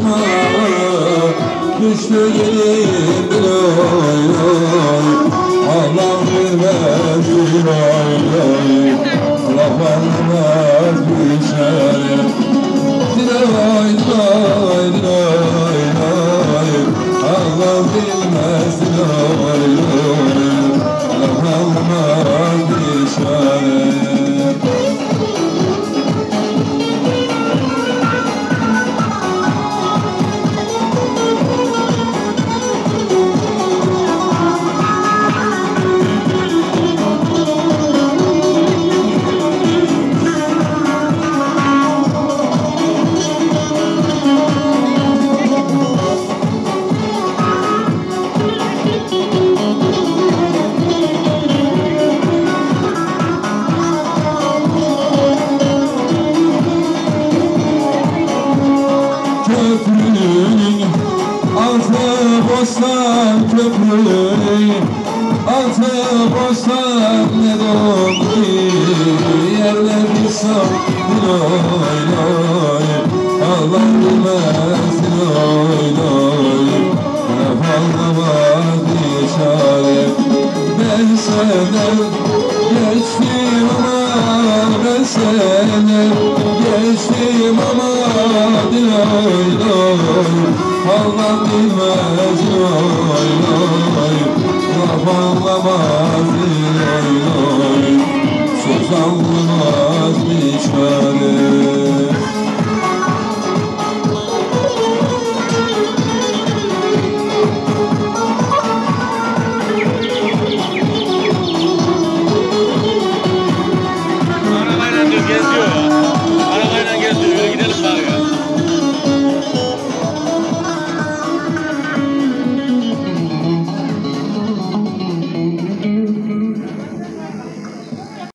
başıma düştü yerimdir oy oy. Allah bilmezdir oy oy. Allah anlamaz bir çare. Diloy diloy diloy diloy. Allah bilmezdir oy oy. Allah anlamaz bir çare. Köprünün altı bostan, köprünün altı bostan, ne dondu yerler bir sandın oy oy. Allah bilmezsin oy oy. Anlamaz bir çare. Ben senden geçtim ama, ben senden geçtim ama diloy oy. Allah bilmez oy oy. Laf anlamaz oy oy. Söz anlamaz bir çare.